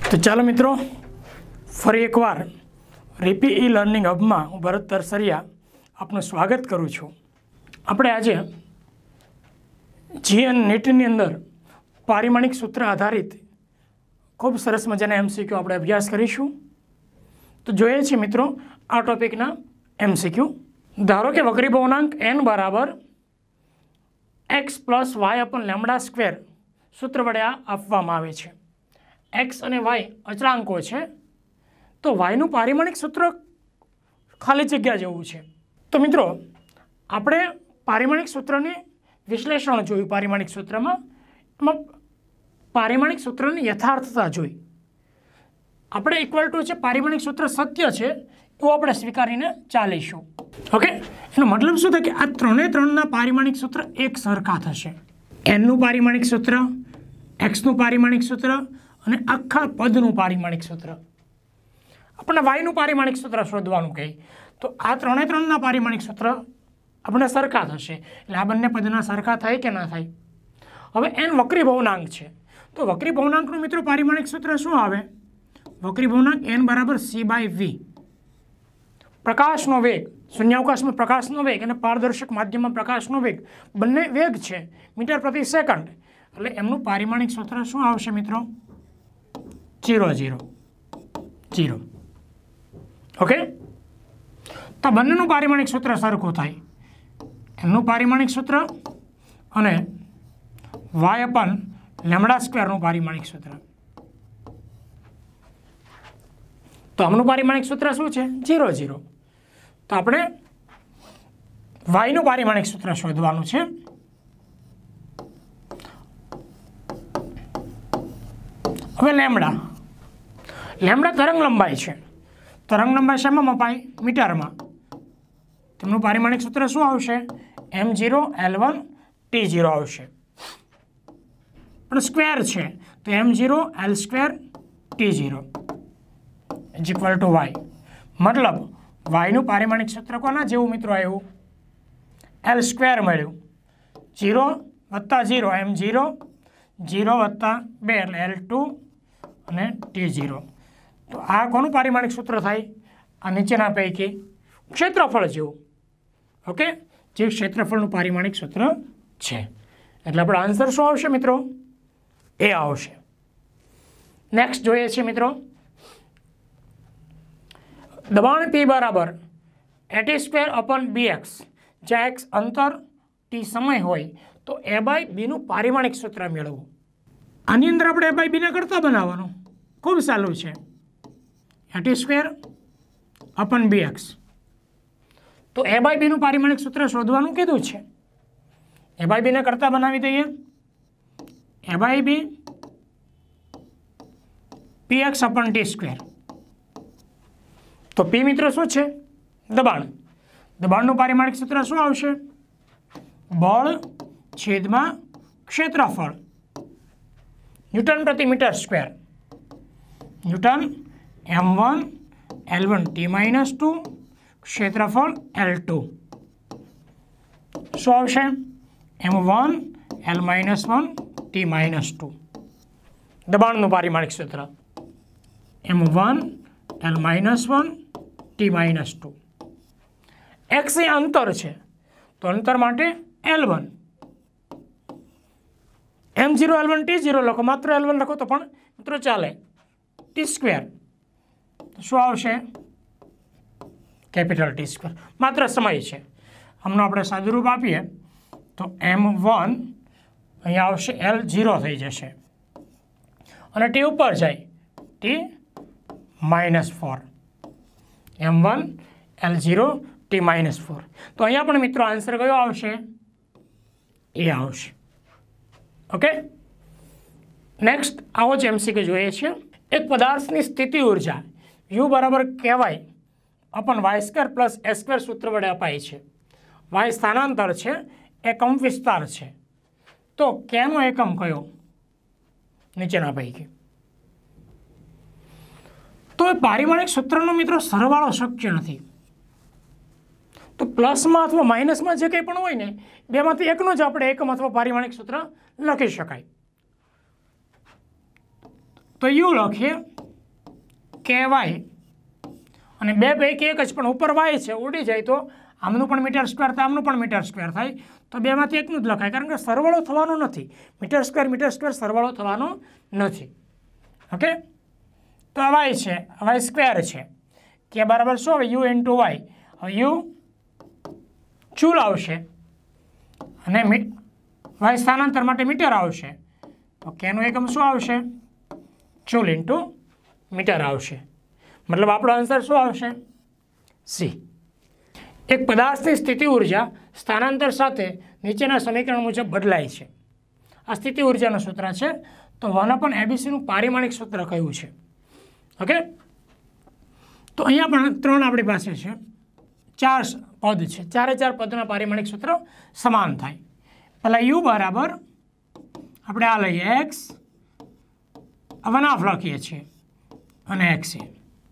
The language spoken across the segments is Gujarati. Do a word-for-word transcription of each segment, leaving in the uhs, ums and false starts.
तो चलो मित्रों फरी एक वार રીપી ઈ લર્નિંગ હબમાં હું ભરત તરસરિયા આપનું સ્વાગત કરું છું। આપણે આજે જીએન નીટની અંદર પારિમાણિક સૂત્ર આધારિત ખૂબ સરસ મજાના એમસીક્યુ આપણે અભ્યાસ કરીશું। તો જોઈએ છીએ મિત્રો આ ટોપિકના એમસીક્યુ। ધારો કે વક્રી ભવનાંક એન બરાબર x plus y upon lambda square સૂત્ર વડે આ આપવામાં આવે છે। એક્સ અને વાય અચળાંકો છે, તો વાયનું પારિમાણિક સૂત્ર ખાલી જગ્યા જેવું છે। તો મિત્રો આપણે પારિમાણિક સૂત્રની વિશ્લેષણ જોયું। પારિમાણિક સૂત્રમાં એમાં પારિમાણિક સૂત્રની યથાર્થતા જોઈ। આપણે ઇક્વલ ટુ છે પારિમાણિક સૂત્ર સત્ય છે એવું આપણે સ્વીકારીને ચાલીશું। ઓકે, એનો મતલબ શું થાય કે આ ત્રણે ત્રણના પારિમાણિક સૂત્ર એક સરખા થશે। એનનું પારિમાણિક સૂત્ર, એક્સનું પારિમાણિક સૂત્ર અને આખા પદનું પારિમાણિક સૂત્ર। આપણને વાયનું પારિમાણિક સૂત્ર શોધવાનું કહે તો આ ત્રણે ત્રણના પારિમાણિક સૂત્ર આપણે સરખા થશે। એટલે આ બંને પદના સરખા થાય કે ના થાય। હવે એન વક્રી ભવનાંક છે, તો વક્રી ભવનાંકનું મિત્રો પારિમાણિક સૂત્ર શું આવે? વક્રી ભવનાંક એન બરાબર સી બાય વી। પ્રકાશનો વેગ, શૂન્યાવકાશમાં પ્રકાશનો વેગ અને પારદર્શક માધ્યમમાં પ્રકાશનો વેગ બંને વેગ છે મીટર પ્રતિ સેકન્ડ, એટલે એમનું પારિમાણિક સૂત્ર શું આવશે મિત્રો? Zero zero zero. ઓકે, તો બંનેનું પારિમાણિક સૂત્ર સરખું થાય। એમનું પારિમાણિક સૂત્ર અને વાય અપન લેમડા સ્ક્વેરનું પારિમાણિક સૂત્ર। તો આમનું પારિમાણિક સૂત્ર શું છે? Zero zero. તો આપણે વાયનું પારિમાણિક સૂત્ર શોધવાનું છે। હવે લેમડા લેમડા તરંગ લંબાઈ છે। તરંગ લંબાઈ શેમાં મપાય? મીટરમાં। તેમનું પારિમાણિક સૂત્ર શું આવશે? M zero L one T zero આવશે। પણ સ્ક્વેર છે તો M zero L square T zero is equal to y. મતલબ વાયનું પારિમાણિક સૂત્ર કોના જેવું મિત્રો આવ્યું? એલ સ્ક્વેર મળ્યું। ઝીરો વત્તા ઝીરો એમ ઝીરો, ઝીરો વત્તા બે એટલે એલ ટુ અને ટી ઝીરો। તો આ કોનું પારિમાણિક સૂત્ર થાય? આ નીચેના પૈકી ક્ષેત્રફળ જેવું। ઓકે, જે ક્ષેત્રફળનું પારિમાણિક સૂત્ર છે। એટલે આપણો આન્સર શું આવશે મિત્રો? એ આવશે। નેક્સ્ટ જોઈએ છીએ મિત્રો દબાણ પી બરાબર a t square upon b x, જ્યાં એક્સ અંતર ટી સમય હોય તો એ બાય બીનું પારિમાણિક સૂત્ર મેળવવું। આની અંદર આપણે એ બાય બીને કરતા બનાવવાનું, ખૂબ સહેલું છે। A t square upon b x, તો એ બાય બીનું પારિમાણિક સૂત્ર શોધવાનું કીધું છે। એ બાય બીને કરતા બનાવી દઈએ। A by b p x upon t square. તો પી મિત્રો શું છે? દબાણ। દબાણનું પારિમાણિક સૂત્ર શું આવશે? બળ છેદમાં ક્ષેત્રફળ, ન્યૂટન પ્રતિ metre square. Newton M one L one T minus two, ક્ષેત્રફળ એલ ટુ શું આવશે? M one L minus one T minus two. દબાણનું પારિમાણિક સૂત્ર M one L minus one T minus two. X એ અંતર છે તો અંતર માટે L one, M zero L one T zero લખો, માત્ર એલ વન લખો તો પણ મિત્રો ચાલે। ટી સ્ક્વેર શું આવશે? કેપિટલ ટી સ્ક્વેર, માત્ર સમય છે। આમનું આપણે સાદુરૂપ આપીએ તો એમ વન અહીંયા આવશે એલ ઝીરો થઈ જશે અને ટી ઉપર જાય T minus four, M one L zero T minus four. તો અહીંયા પણ મિત્રો આન્સર કયો આવશે? એ આવશે। ઓકે, નેક્સ્ટ આવો જ એમસીક્યુ જોઈએ છીએ। એક પદાર્થની સ્થિતિ ઉર્જા યુ બરાબર કહેવાય upon y square plus a square સૂત્ર વડે અપાય છે। વાય સ્થાનાંતર છે, એકમ વિસ્તાર છે, તો કેનો એકમ કયો નીચેના પૈકી? તો એ પારિમાણિક સૂત્રનો મિત્રો સરવાળો શક્ય નથી। તો પ્લસમાં અથવા માઇનસમાં જે કંઈ પણ હોય ને બેમાંથી એકનો જ આપણે એકમ અથવા પારિમાણિક સૂત્ર લખી શકાય। તો યુ લખીએ કે વાય અને બે પૈકી એક જ પણ ઉપર વાય છે ઉડી જાય તો આમનું પણ મીટર સ્ક્વેર થાય આમનું પણ મીટર સ્ક્વેર થાય તો બેમાંથી એકનું જ લખાય કારણ કે સરવાળો થવાનો નથી મીટર સ્ક્વેર મીટર સ્ક્વેર સરવાળો થવાનો નથી ઓકે તો આ વાય છે વાય સ્ક્વેર છે કે બરાબર શું હવે યુ ઇન્ટુ વાય હવે યુ ચૂલ આવશે અને વાય સ્થાનાંતર માટે મીટર આવશે તો કેનું એકમ શું આવશે ચૂલ ઇન્ટુ મીટર આવશે મતલબ આપણો આન્સર શું આવશે સી એક પદાર્થની સ્થિતિ ઉર્જા સ્થાનાંતર સાથે નીચેના સમીકરણ મુજબ બદલાય છે આ સ્થિતિ ઉર્જાનું સૂત્ર છે તો વન અપન એબીસીનું પારિમાણિક સૂત્ર કયું છે ઓકે તો અહીંયા પણ ત્રણ આપણી પાસે છે ચાર પદ છે ચારે ચાર પદના પારિમાણિક સૂત્ર સમાન થાય પહેલાં યુ બરાબર આપણે આ લઈએ એક્સ વન હાફ લખીએ છીએ અને એક્સ એ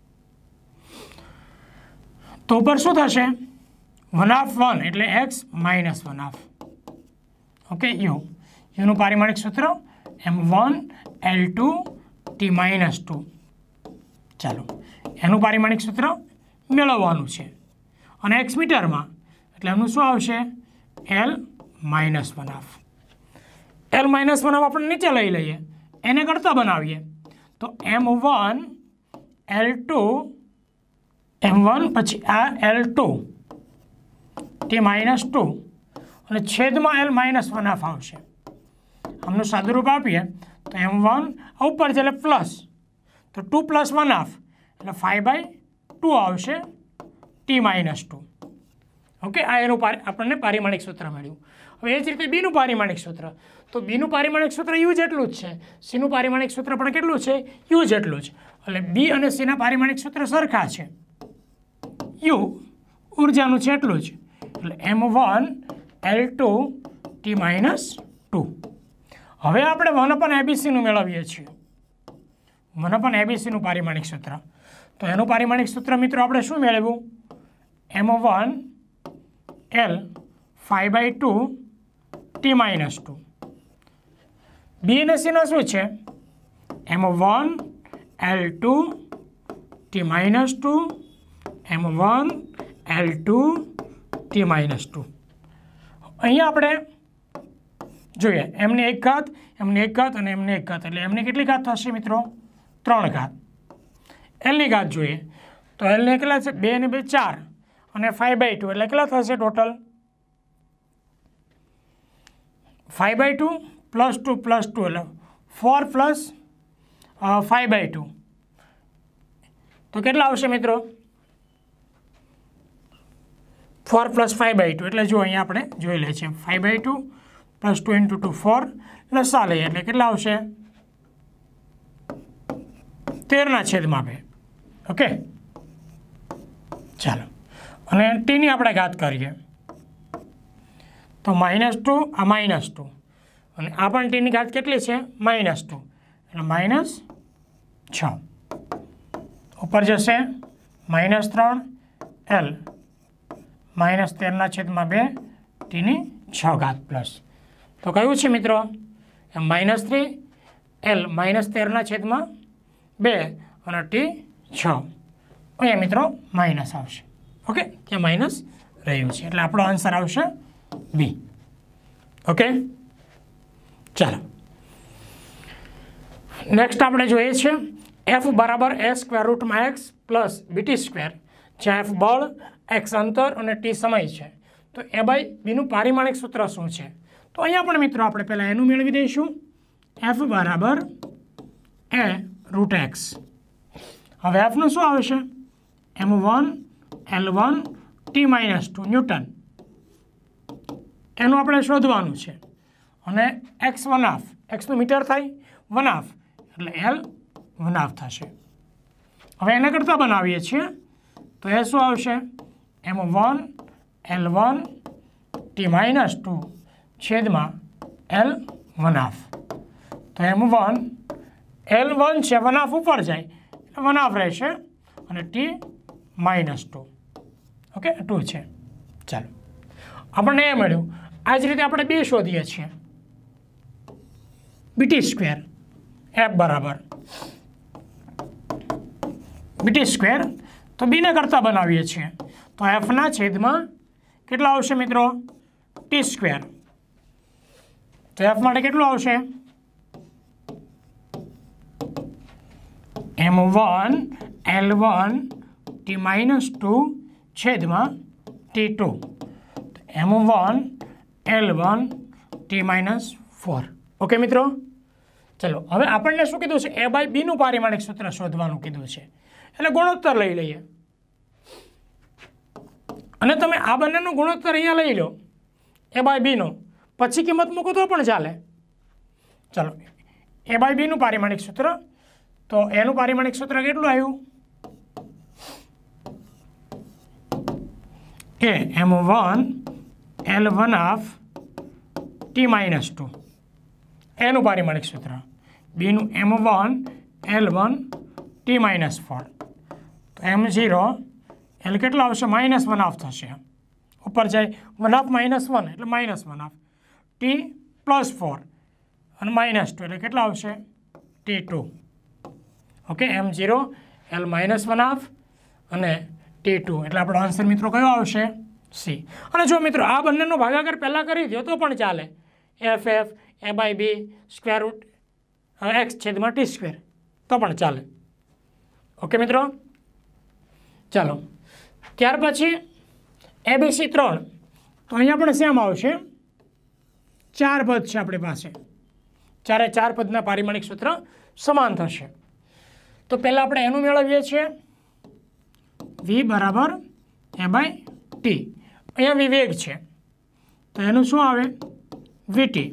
તો ઉપર શું થશે વન હાફ વન એટલે x minus one half okay U યુનું પારિમાણિક સૂત્ર M one L two T minus two ચાલો એનું પારિમાણિક સૂત્ર મેળવવાનું છે અને એક્સ મીટરમાં એટલે એમનું શું આવશે L minus one half L minus one half આપણે નીચે લઈ લઈએ એને કરતાં બનાવીએ તો M one L two M one પછી આ L two T minus two અને છેદમાં એલ માઇનસ વન હાફ આવશે આમનું સાદુરૂપ આપીએ તો એમ વન ઉપર છે એટલે પ્લસ તો ટુ પ્લસ વન હાફ એટલે ફાઈવ બાય ટુ આવશે ટી માઇનસ ટુ ઓકે આ એનું આપણને પારિમાણિક સૂત્ર મળ્યું હવે એ જ રીતે બીનું પારિમાણિક સૂત્ર તો બીનું પારિમાણિક સૂત્ર યુ જેટલું જ છે સીનું પારિમાણિક સૂત્ર પણ કેટલું છે યુ જેટલું જ એટલે બી અને સીના પારિમાણિક સૂત્ર સરખા છે યુ ઉર્જાનું છે એટલું જ એટલે M one L two T minus two હવે આપણે વન અપન એબીસીનું મેળવીએ છીએ વન અપન એબીસીનું પારિમાણિક સૂત્ર તો એનું પારિમાણિક સૂત્ર મિત્રો આપણે શું મેળવ્યું M one L five by two T minus two B અને સીના શું છે M one L two T minus two M one L two T minus two અહીંયા આપણે જોઈએ એમની એક ઘાત એમની એક ઘાત અને એમની એક ઘાત એટલે એમની કેટલી ઘાત થશે મિત્રો ત્રણ ઘાત એલની ઘાત જોઈએ તો એલને કેટલા છે બે ને બે ચાર અને ફાઈવ બાય ટુ એટલે કેટલા થશે total five by two plus two plus two એટલે four plus five by two તો કેટલા આવશે મિત્રો four plus five by two એટલે જો અહીંયા આપણે જોઈ લઈએ છીએ five by two plus two into two four લસા લઈએ એટલે કેટલા આવશે તેરના છેદમાં બે ઓકે ચાલો અને ટીની આપણે ઘાત કરીએ તો માઇનસ ટુ આ માઇનસ ટુ અને આ પણ ટીની ઘાત કેટલી છે માઇનસ ટુ એટલે માઇનસ છ ઉપર જશે માઇનસ ત્રણ એલ માઇનસ તેરના છેદમાં બે ટીની છ ઘાત પ્લસ તો કયું છે મિત્રો M minus three L minus તેરના છેદમાં બે અને ટી છ અહીંયા મિત્રો માઇનસ આવશે ઓકે ત્યાં માઇનસ રહ્યું છે એટલે આપણો આન્સર આવશે બી ઓકે ચાલો નેક્સ્ટ આપણે જોઈએ છે એફ બરાબર એ સ્ક્વેર રૂટમાં એક્સ પ્લસ બીટી સ્ક્વેર જ્યાં એફ બળ એક્સ અંતર અને ટી સમય છે તો એ બાય બીનું પારિમાણિક સૂત્ર શું છે તો અહીંયા પણ મિત્રો આપણે પહેલાં એનું મેળવી દઈશું એફ બરાબર એ રૂટ એક્સ હવે એફનું શું આવશે M one L one T minus two newton એનું આપણે શોધવાનું છે અને એક્સ વન હાફ એક્સનું મીટર થાય વન હાફ એટલે એલ વન હાફ થશે હવે એના કરતાં બનાવીએ છીએ તો એ શું આવશે M one L one T minus two છેદમાં એલ વન હાફ તો એમ વન એલ વન છે વન હાફ ઉપર જાય એટલે વન હાફ રહેશે અને T minus two okay two છે ચાલો આપણને એ મળ્યું આ જ રીતે આપણે બે શોધીએ છીએ બીટી સ્ક્વેર એફ બરાબર બીટી સ્ક્વેર તો બીને કરતાં બનાવીએ છીએ તો એફના છેદમાં કેટલા આવશે મિત્રો ટી સ્ક્વેર તો એફ માટે કેટલું આવશે M one L one T minus two છેદમાં T two M one L one T minus four okay મિત્રો ચલો હવે આપણને શું કીધું છે એ બાય બીનું પારિમાણિક સૂત્ર શોધવાનું કીધું છે એટલે ગુણોત્તર લઈ લઈએ અને તમે આ બંનેનો ગુણોત્તર અહીંયા લઈ લો એ બાય બીનો પછી કિંમત મૂકો તો પણ ચાલે ચલો એ બાય બીનું પારિમાણિક સૂત્ર તો એનું પારિમાણિક સૂત્ર કેટલું આવ્યું a M one L one half T minus two એનું પારિમાણિક સૂત્ર બીનું M one L one T minus four તો એમ ઝીરો એટલે કેટલું આવશે માઇનસ વન હાફ થશે ઉપર જાય વન હાફ માઇનસ વન એટલે minus one half T plus four અને માઇનસ ટુ એટલે કેટલા આવશે T two okay M zero L minus one half અને ટી ટુ એટલે આપણો આન્સર મિત્રો કયો આવશે સી અને જો મિત્રો આ બંનેનો ભાગાકાર પહેલાં કરી દો તો પણ ચાલે F F a by b square root x છેદમાં ટી સ્ક્વેર તો પણ ચાલે ઓકે મિત્રો ચાલો ત્યાર પછી એબીસી ત્રણ તો અહીંયા પણ સેમ આવશે ચાર પદ છે આપણી પાસે ચારે ચાર પદના પારિમાણિક સૂત્ર સમાન થશે તો પહેલાં આપણે એનું મેળવીએ છીએ વી બરાબર એ બાય ટી અહીંયા વિવેગ છે તો એનું શું આવે વીટી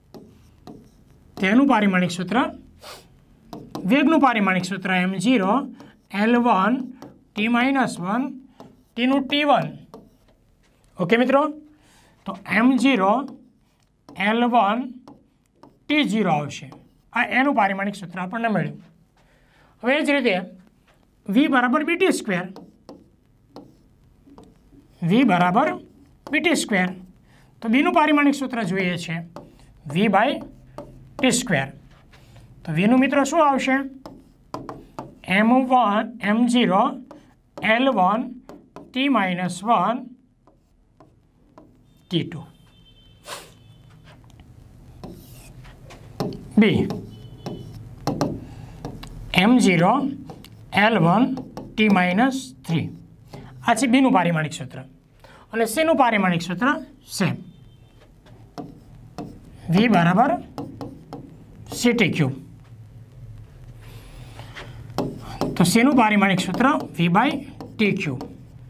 તેનું પારિમાણિક સૂત્ર વેગનું પારિમાણિક સૂત્ર M zero L one T minus one ટીનું ટી વન ઓકે મિત્રો તો M zero L one T zero આવશે આ એનું પારિમાણિક સૂત્ર આપણને મળ્યું હવે એ જ રીતે વી બરાબર બીટી સ્ક્વેર વી બરાબર બીટી સ્ક્વેર તો બીનું પારિમાણિક સૂત્ર જોઈએ છે વી બાય ટી સ્ક્વેર તો વીનું મિત્રો શું આવશે M one M zero L one T minus one T two B M zero L one T minus three આ છે બીનું પારિમાણિક સૂત્ર અને સીનું પારિમાણિક સૂત્ર સેમ વી બરાબર સીટી ક્યુબ તો સીનું પારિમાણિક સૂત્ર વી બાય ટી ક્યુબ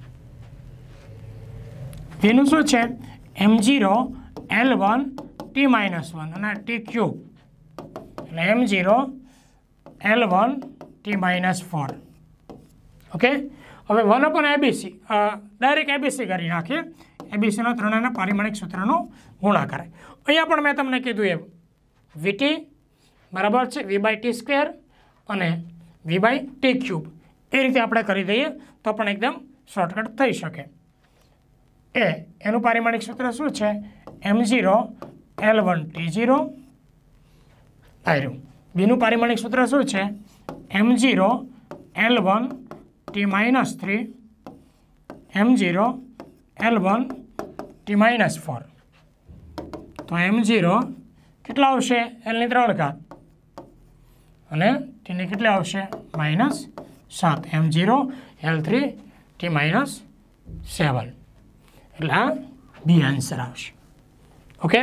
વીનું શું છે M zero L one T minus one અને ટી ક્યુબ એટલે M zero L one T minus four okay હવે one upon ABC direct ABC કરી નાખીએ એબીસીનો ત્રણેયના પારિમાણિક સૂત્રનો ગુણાકાર અહીંયા પણ મેં તમને કીધું એમ વીટી બરાબર છે વી બાય ટી સ્ક્વેર અને વી બાય ટી ક્યુબ એ રીતે આપણે કરી દઈએ તો પણ એકદમ શોર્ટકટ થઈ શકે એ એનું પારિમાણિક સૂત્ર શું છે M zero L one T zero આવ્યું બીનું પારિમાણિક સૂત્ર શું છે M zero L one T minus three M zero L one T minus four તો એમ ઝીરો કેટલા આવશે એલની ત્રણ ઘાત અને ટીની કેટલી આવશે માઇનસ સાત M zero L three T minus seven એટલે આ બી આન્સર આવશે ઓકે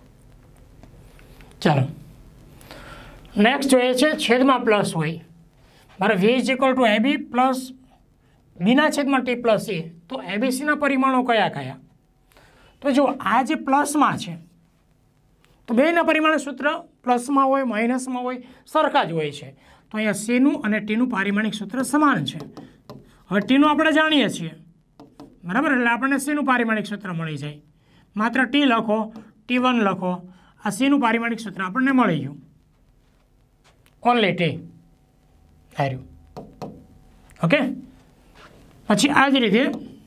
ચાલો નેક્સ્ટ જોઈએ છે છેદમાં પ્લસ હોય મારે v is equal to a b plus બીના છેદમાં ટી પ્લસ એ તો એબીસીના પરિમાણો કયા કયા તો જો આ જે પ્લસમાં છે તો બેના પરિમાણ સૂત્ર પ્લસમાં હોય માઇનસમાં હોય સરખા જ હોય છે તો અહીંયા સીનું અને ટીનું પારિમાણિક સૂત્ર સમાન છે હવે ટીનું આપણે જાણીએ છીએ બરાબર એટલે આપણને સીનું પારિમાણિક સૂત્ર મળી જાય માત્ર ટી લખો ટી વન લખો આ સીનું પારિમાણિક સૂત્ર આપણને મળી ગયું ઓનલી ટી હાર્યું ઓકે પછી આ જ રીતે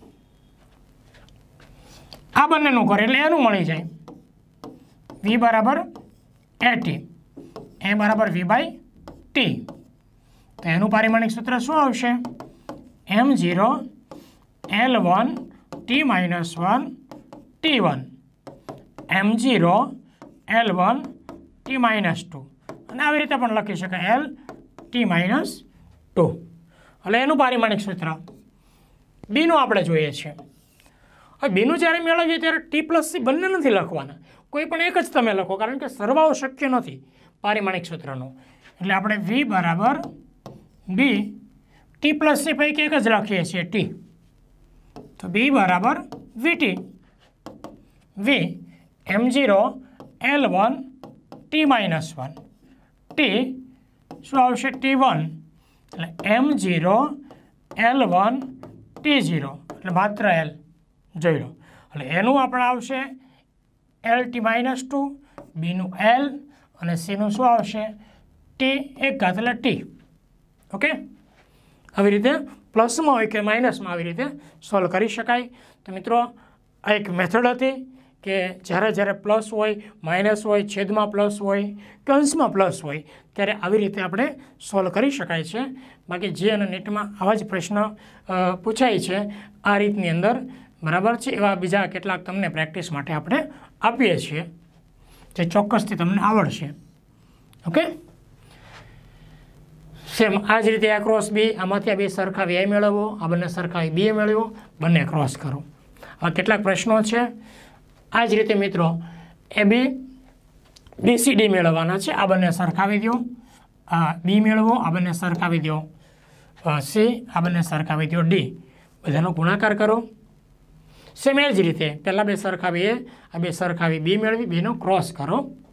આ બંનેનું કરે એટલે એનું મળી જાય વી બરાબર એ ટી એ બરાબર વી બાય ટી તો એનું પારિમાણિક સૂત્ર શું આવશે? M zero L one T minus one T one M zero L one T minus two અને આવી રીતે પણ લખી શકાય એલ ટી માઇનસ ટુ. એટલે એનું પારિમાણિક સૂત્ર બીનું આપણે જોઈએ છીએ. હવે બીનું જ્યારે મેળવીએ ત્યારે ટી પ્લસ સી બંને નથી લખવાના, કોઈ પણ એક જ તમે લખો, કારણ કે સરવાળો શક્ય નથી પારિમાણિક સૂત્રનો. એટલે આપણે વી બરાબર બી ટી પ્લસ સી પૈકી એક જ લખીએ છીએ ટી, તો બી બરાબર v t v M zero L one T minus one T શું આવશે? ટી વન એટલે M zero L one T zero એટલે માત્ર એલ જોઈ લો. એટલે એનું આપણે આવશે એલ ટી માઇનસ ટુ, બીનું એલ અને સીનું શું આવશે? ટી એક ઘાત એટલે ટી. ઓકે, આવી રીતે પ્લસમાં હોય કે માઇનસમાં આવી રીતે સોલ્વ કરી શકાય. તો મિત્રો આ એક મેથડ હતી કે જ્યારે જ્યારે પ્લસ હોય, માઇનસ હોય, છેદમાં પ્લસ હોય કે અંશમાં પ્લસ હોય ત્યારે આવી રીતે આપણે સોલ્વ કરી શકાય છે. બાકી જે અને નેટમાં આવા જ પ્રશ્ન પૂછાય છે આ રીતની અંદર, બરાબર છે, એવા બીજા કેટલાક તમને પ્રેક્ટિસ માટે આપણે આપીએ છીએ જે ચોક્કસથી તમને આવડશે. ઓકે, સેમ આ જ રીતે આ ક્રોસ બી, આમાંથી આ બે સરખાવી એ મેળવવો, આ બંને સરખાવી બી મેળવો, બંને ક્રોસ કરો. આ કેટલાક પ્રશ્નો છે. આ જ રીતે મિત્રો એ બી બી સી ડી મેળવવાના છે, આ બંને સરખાવી દો, આ બી મેળવો, આ બંને સરખાવી દો સી, આ બંને સરખાવી દો ડી, બધાનો ગુણાકાર કરો. સેમ એ જ રીતે પહેલાં બે સરખાવી એ, આ બે સરખાવી બી મેળવી, બેનો ક્રોસ કરો.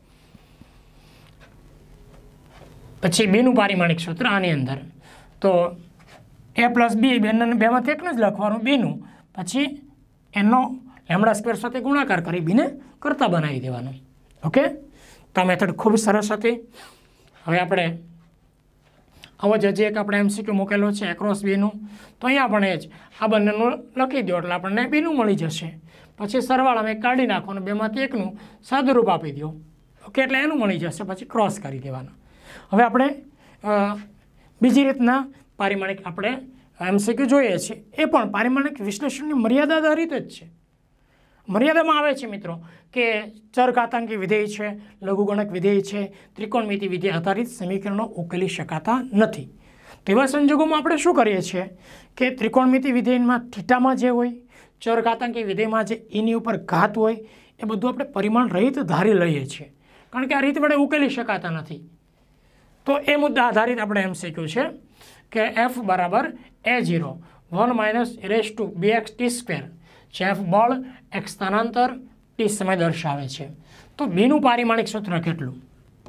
પછી બીનું પારિમાણિક સૂત્ર આની અંદર, તો એ પ્લસ બી બેને બેમાંથી એકને જ લખવાનું બીનું, પછી એનો લેમડા સ્ક્વેર સાથે ગુણાકાર કરી બીને કરતા બનાવી દેવાનું. ઓકે, તો આ મેથડ ખૂબ સરસ હતી. હવે આપણે આવો જ હજી એક આપણે એમસીક્યુ મૂકેલો છે એક્રોસ બીનું, તો અહીંયા પણ એ જ આ બંનેનું લખી દો એટલે આપણને બીનું મળી જશે. પછી સરવાળામાં કાઢી નાખવાનું, બેમાંથી એકનું સાદુરૂપ આપી દો. ઓકે, એટલે એનું મળી જશે, પછી ક્રોસ કરી દેવાનું. હવે આપણે બીજી રીતના પારિમાણિક આપણે એમસીક્યુ જોઈએ છીએ, એ પણ પારિમાણિક વિશ્લેષણની મર્યાદા આધારિત જ છે. મર્યાદામાં આવે છે મિત્રો કે ચરઘાતાંકી વિધેય છે, લઘુગણક વિધેય છે, ત્રિકોણમિતિ વિધેય આધારિત સમીકરણો ઉકેલી શકાતા નથી. તેવા સંજોગોમાં આપણે શું કરીએ છીએ કે ત્રિકોણમિતિ વિધેયમાં થીટામાં જે હોય, ચરઘાતાંકી વિધેયમાં જે એની ઉપર ઘાત હોય, એ બધું આપણે પરિમાણ રહિત ધારી લઈએ છીએ, કારણ કે આ રીત વડે ઉકેલી શકાતા નથી. તો એ મુદ્દા આધારિત આપણે એમસીક્યુ છે કે એફ બરાબર a zero one minus raise to b x t square, જે એફ બળ, એક્સ સ્થાનાંતર, ટી સમય દર્શાવે છે. તો બીનું પારિમાણિક સૂત્ર કેટલું?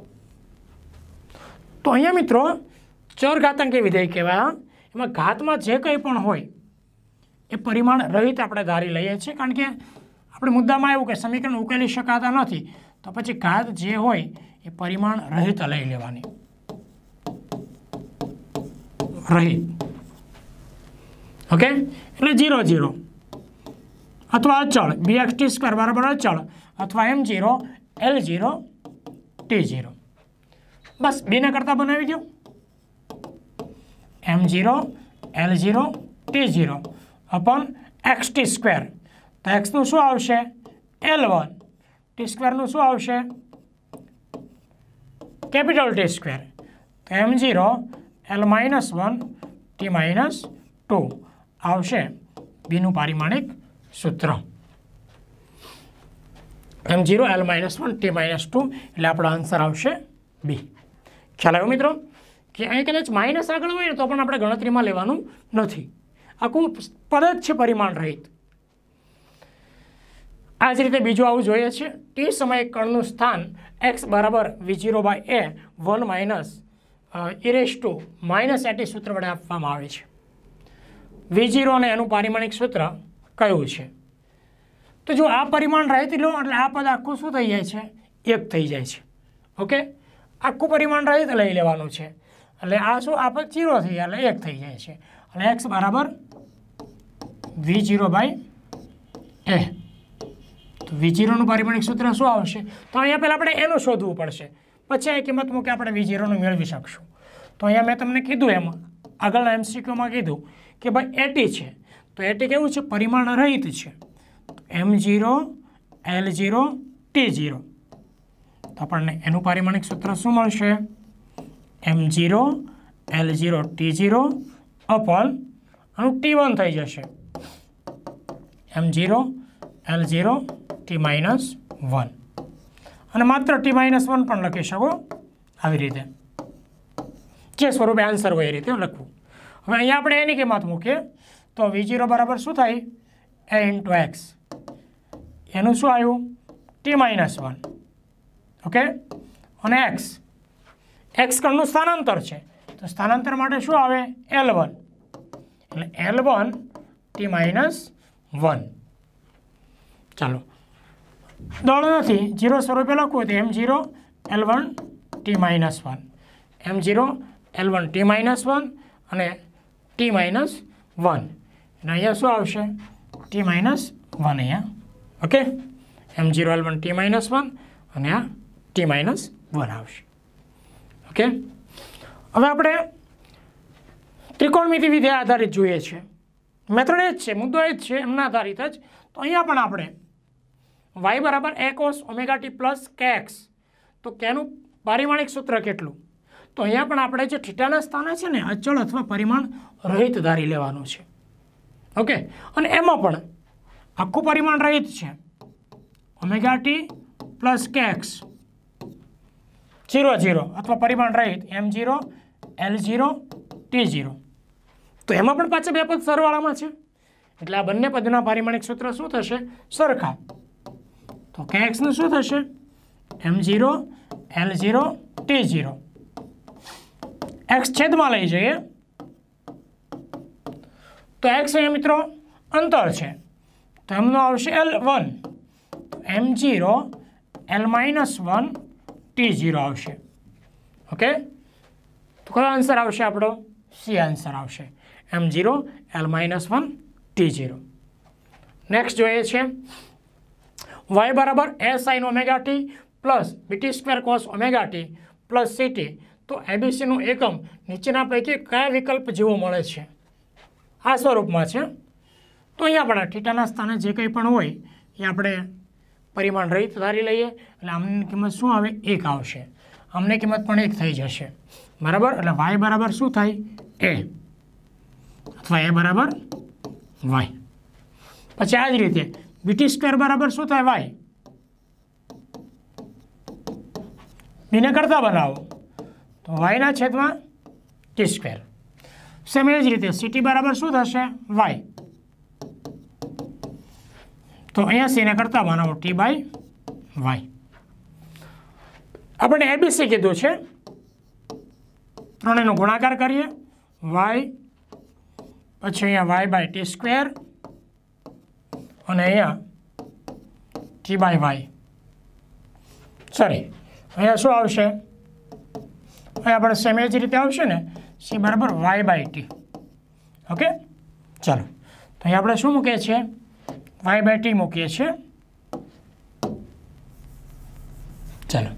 તો અહીંયા મિત્રો ચરઘાતાંકી વિધેય કહેવાય. એમાં ઘાતમાં જે કંઈ પણ હોય એ પરિમાણ રહિત આપણે ધારી લઈએ છીએ, કારણ કે આપણે મુદ્દામાં એવું કે સમીકરણ ઉકેલી શકાતા નથી, તો પછી ઘાત જે હોય એ પરિમાણ રહિત લઈ લેવાની, રહિત. ઓકે, એટલે ઝીરો ઝીરો અથવા અચળ બી એક્સ ટી સ્ક્વેર બરાબર અચળ, અથવા M zero L zero T zero. બસ બેને કરતાં બનાવી દો, M zero L zero T zero upon x t square. તો એક્સનું શું આવશે? L one. ટી સ્ક્વેરનું શું આવશે? Capital T square. તો M zero L minus one T minus two આવશે બીનું પારિમાણિક સૂત્ર. M zero L minus one T minus two એટલે આપણો આન્સર આવશે બી. ખ્યાલ આવ્યો મિત્રો કે અહીં કદાચ માઇનસ આગળ હોય ને તો પણ આપણે ગણતરીમાં લેવાનું નથી, આખું પદ જ છે પરિમાણ રહિત. આ જ રીતે બીજું આવું જોઈએ છે. ટી સમયે કણનું સ્થાન એક્સ બરાબર v zero by a one minus e raise to minus a t સૂત્ર વડે આપવામાં આવે છે. વી ઝીરો અને એનું પારિમાણિક સૂત્ર કયું છે? તો જો આ પરિમાણ રહિત લો એટલે આ પદ આખું શું થઈ જાય છે? એક થઈ જાય છે. ઓકે, આખું પરિમાણ રહિત લઈ લેવાનું છે એટલે આ શું આ પદ ઝીરો થઈ જાય એટલે એક થઈ જાય છે. એટલે એક્સ બરાબર વી ઝીરો બાય એ. તો વી ઝીરોનું પારિમાણિક સૂત્ર શું આવશે? તો અહીંયા પહેલાં આપણે એનું શોધવું પડશે, પછી આ કિંમત મૂકી આપણે વી ઝીરોનું મેળવી શકશું. તો અહીંયા મેં તમને કીધું એમાં આગળના એમસીક્યુમાં કીધું કે ભાઈ એટી છે, તો એટી કેવું છે? પરિમાણ રહિત છે. M zero L zero T zero, તો આપણને એનું પારિમાણિક સૂત્ર શું મળશે? M zero L zero T zero upon આનું ટી વન થઈ જશે, M zero L zero T minus one, અને માત્ર ટી માઇનસ વન પણ લખી શકો આવી રીતે, જે સ્વરૂપે આન્સર હોય એ રીતે લખવું. હવે અહીંયા આપણે એની કિંમત મૂકીએ તો વી ઝીરો બરાબર શું થાય? એ ઇન્ટુ એક્સ, એનું શું આવ્યું? T minus one. ઓકે, અને એક્સ એક્સ કણનું સ્થાનાંતર છે, તો સ્થાનાંતર માટે શું આવે? એલ વન, એટલે L one T minus one. ચાલો, દળ નથી, જીરો સ્વરૂપે લખવું તો M zero L one T minus one, M zero L one T minus one અને ટી માઇનસ વન, અને અહીંયા શું આવશે? ટી માઇનસ વન અહીંયા. Okay, M zero L one T minus one અને આ ટી માઇનસ વન આવશે. ઓકે, હવે આપણે ત્રિકોણમિતિ વિધેય આધારિત જોઈએ છે. મેથડ એ જ છે, મુદ્દો એ જ છે, એમના આધારિત જ. તો અહીંયા પણ આપણે વાય બરાબર A cos omega t plus k x, તો કેનું પારિમાણિક સૂત્ર કેટલું? તો અહીંયા પણ આપણે જે થીટાના સ્થાને છે ને અચળ અથવા પરિમાણ રહિત ધારી લેવાનું છે. ઓકે, અને એમાં પણ આખું પરિમાણ રહિત છે, omega t plus k x zero zero અથવા પરિમાણ રહિત M zero L zero T zero. તો એમાં પણ પાછા બે પદ સરવાળામાં છે, એટલે આ બંને પદના પારિમાણિક સૂત્ર શું થશે? સરખા. તો કે એક્સનું શું થશે? M zero L zero T zero. X છેદમાં લઈ જઈએ તો એક્સ અહીંયા મિત્રો અંતર છે, તો એમનો આવશે L one, M zero L minus one T zero આવશે. ઓકે, તો કયો આન્સર આવશે આપણો? સી આન્સર આવશે, M zero L minus one T zero. Next જોઈએ છે વાય બરાબર A sine omega t plus BT square cos omega t plus C t. તો એબીસીનું એકમ નીચેના પૈકી કયા વિકલ્પ જેવો મળે છે? આ સ્વરૂપમાં છે. તો અહીંયા પણ થીટાના સ્થાને જે કંઈ પણ હોય એ આપણે પરિમાણ રહિત ધારી લઈએ, એટલે આમની કિંમત શું આવે? એક આવશે. આમની કિંમત પણ એક થઈ જશે, બરાબર. એટલે વાય બરાબર શું થાય? એ, અથવા એ બરાબર વાય. પછી આ જ રીતે બીટી સ્ક્વેર બરાબર શું થાય? વાય. બીને કરતા બનાવો તો વાયના છેદમાં ટી સ્ક્વેર. સેમ એ જ રીતે સીટી બરાબર શું થશે? વાય. તો અહીંયા સીને કરતા બનાવો ટી બાય વાય. આપણે એબીસી કીધું છે, ત્રણેયનો ગુણાકાર કરીએ, વાય પછી અહીંયા વાય બાય ટી સ્ક્વેર અને અહીંયા ટી બાય વાય. સોરી, અહીંયા શું આવશે? અહીંયા આપણે સેમ એ જ રીતે આવશે ને, સી બરાબર વાય બાય ટી. ઓકે, ચાલો, તો અહીંયા આપણે શું મૂકીએ છીએ? વાય બાય ટી મૂકીએ છીએ. ચાલો,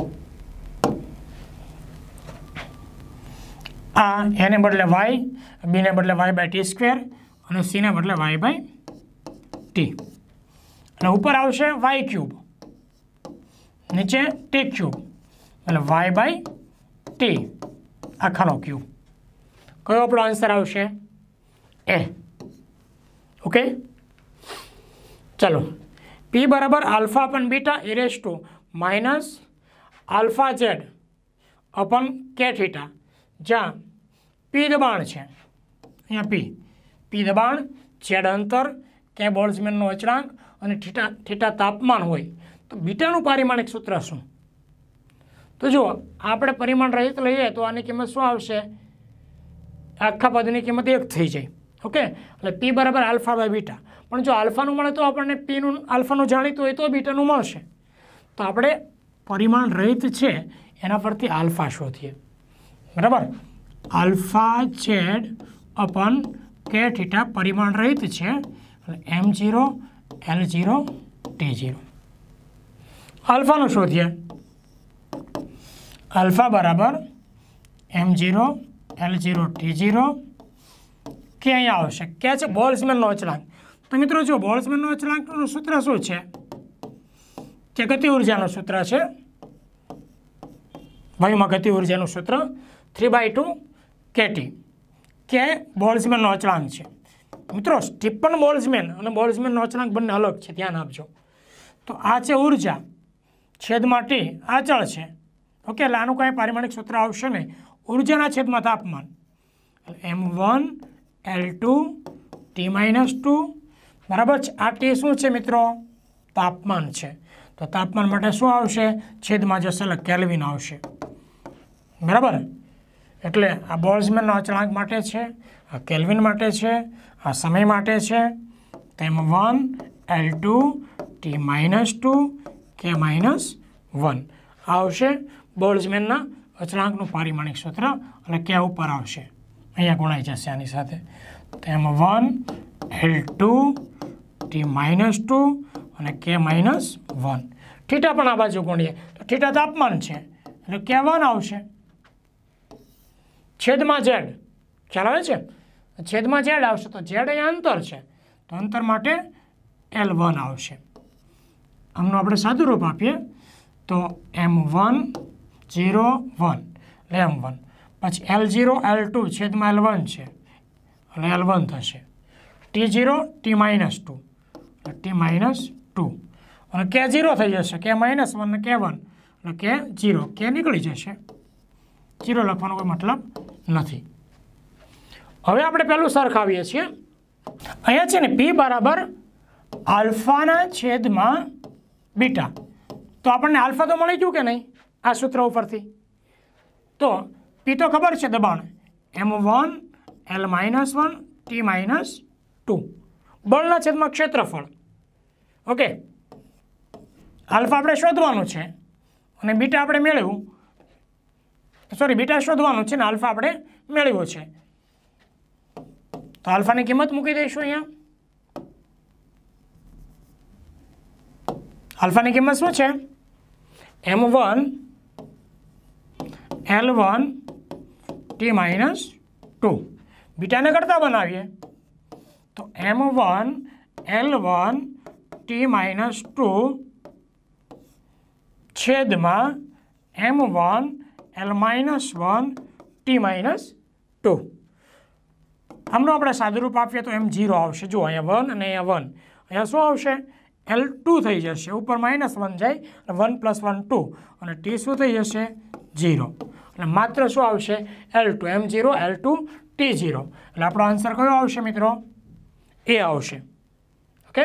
આ એને બદલે વાય, બીને બદલે વાય બાય ટી સ્ક્વેર અને સીને બદલે વાય બાય ટી, અને ઉપર આવશે વાય ક્યુબ, નીચે ટી ક્યુબ, એટલે વાય બાય ટી આખાનો ક્યુબ. કયો આપણો આન્સર આવશે? એ. ઓકે, ચલો, પી બરાબર alpha upon beta e raise to minus alpha z upon k theta, જ્યાં પી દબાણ છે, અહીંયા પી પી દબાણ, ઝેડ અંતર, કે બોલ્ટ્ઝમેનનો અચળાંક અને થીટા થીટા તાપમાન હોય, તો બીટાનું પારિમાણિક સૂત્ર શું? તો જુઓ, આપણે પરિમાણ રહિત લઈએ તો આની કિંમત શું આવશે? આખા પદની કિંમત એક થઈ જાય. ઓકે, એટલે પી બરાબર આલ્ફા બાય બીટા. પણ જો આલ્ફાનું મળે તો આપણને પીનું આલ્ફાનું જાણીતું હોય તો બીટાનું મળશે. તો આપણે પરિમાણ રહિત છે એના પરથી આલ્ફા શોધીએ, બરાબર. Alpha z upon k theta પરિમાણ રહિત છે, એટલે M zero L zero T zero. આલ્ફાનું શોધીએ. આલ્ફા બરાબર M zero L zero T zero કે અહીંયા આવશે કે છે બોલ્ટ્ઝમેનનો અચળાંક. તો મિત્રો જો બોલ્ટ્ઝમેનનો અચળાંકનું સૂત્ર શું છે કે ગતિ ઉર્જાનું સૂત્ર છે, વાયુમાં ગતિ ઉર્જાનું સૂત્ર થ્રી બાય ટુ કેટી કે બોલ્ટ્ઝમેનનો અચળાંક છે. મિત્રો સ્ટીફન બોલ્ટ્ઝમેન અને બોલ્ટ્ઝમેનનો અચળાંક બંને અલગ છે, ધ્યાન આપજો. તો આ છે ઉર્જા છેદમાં ટી અચળ છે. ઓકે, એટલે આનું કાંઈ પારિમાણિક સૂત્ર આવશે નહીં. ઉર્જાના છેદમાં તાપમાન M one L two T minus two બરાબર છે. આ ટી શું છે મિત્રો? તાપમાન છે. તો તાપમાન માટે શું આવશે? છેદમાં જશે એટલે કેલ્વિન આવશે. બરાબર, એટલે આ બોલ્ટ્ઝમેનનો અચળાંક માટે છે, આ કેલ્વિન માટે છે, આ સમય માટે છે. તો M one L two T minus two K minus one આવશે બોલ્ટ્ઝમેનના અચળાંકનું પારિમાણિક સૂત્ર, અને કે ઉપર આવશે, અહીંયા ગુણાઈ જશે આની સાથે. તો M one L two T minus two અને કે માઇનસ વન. થીટા પણ આ બાજુ ગુણીએ તો થીટા તાપમાન છે એટલે કે વન આવશે. છેદમાં ઝેડ ખ્યાલ આવે છે? છેદમાં ઝેડ આવશે તો ઝેડ અહીંયા અંતર છે, તો અંતર માટે એલ વન આવશે. આમનું આપણે સાદું રૂપ આપીએ તો એમ વન ઝીરો વન એટલે એમ વન, પછી એલ ઝીરો એલ ટુ છેદમાં એલ વન છે એટલે એલ વન થશે. T zero T minus two એટલે ટી માઇનસ ટુ, અને કે ઝીરો થઈ જશે, કે માઇનસ વન ને કે વન એટલે કે ઝીરો, કે નીકળી જશે, ઝીરો લખવાનો કોઈ મતલબ નથી. હવે આપણે પહેલું સરખાવીએ છીએ. અહીંયા છે ને પી બરાબર આલ્ફાના છેદમાં બીટા. તો આપણને આલ્ફા તો મળી ગયું કે નહીં આ સૂત્ર ઉપરથી? તો પી તો ખબર છે દબાણ M one L minus one T minus two, બળના છેદમાં ક્ષેત્રફળ. ઓકે, આલ્ફા આપણે શોધવાનું છે અને બીટા આપણે મેળવ્યું, સોરી બીટા શોધવાનું છે ને આલ્ફા આપણે મેળવ્યો છે. તો આલ્ફાની કિંમત મૂકી દઈશું અહીંયા. આલ્ફાની કિંમત શું છે? M one L one T minus two. બીટાને કરતા બનાવીએ તો M one L one T minus two છેદમાં M one L minus one T minus two. આમનું આપણે સાદુરૂપ આપીએ તો એમ ઝીરો આવશે. જુઓ અહીંયા વન અને અહીંયા વન, અહીંયા શું આવશે? એલ ટુ થઈ જશે, ઉપર માઇનસ વન જાય એટલે વન પ્લસ વન ટુ, અને ટી શું થઈ જશે? ઝીરો. એટલે માત્ર શું આવશે? L two, M zero L two T zero. એટલે આપણો આન્સર કયો આવશે મિત્રો? એ આવશે. ઓકે,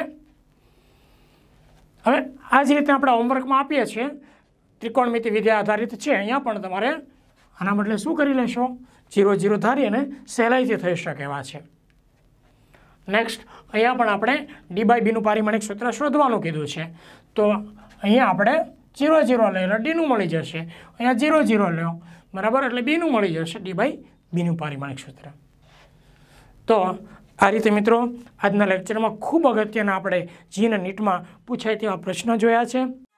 હવે આ જ રીતે આપણે હોમવર્કમાં આપીએ છીએ, ત્રિકોણમિતિ વિદ્યા આધારિત છે. અહીંયા પણ તમારે આના બદલે શું કરી લેશો? ઝીરો ઝીરો ધારી અને સહેલાઈથી થઈ શકે એવા છે. નેક્સ્ટ અહીંયા પણ આપણે ડી બાય બીનું પારિમાણિક સૂત્ર શોધવાનું કીધું છે. તો અહીંયા આપણે ઝીરો ઝીરો લઈ એટલે ડીનું મળી જશે, અહીંયા ઝીરો ઝીરો લો બરાબર એટલે બીનું મળી જશે, ડી બાય બીનું પારિમાણિક સૂત્ર. તો આ રીતે મિત્રો આજના લેક્ચરમાં ખૂબ અગત્યના આપણે જી અને નીટમાં પૂછાય તેવા પ્રશ્નો જોયા છે.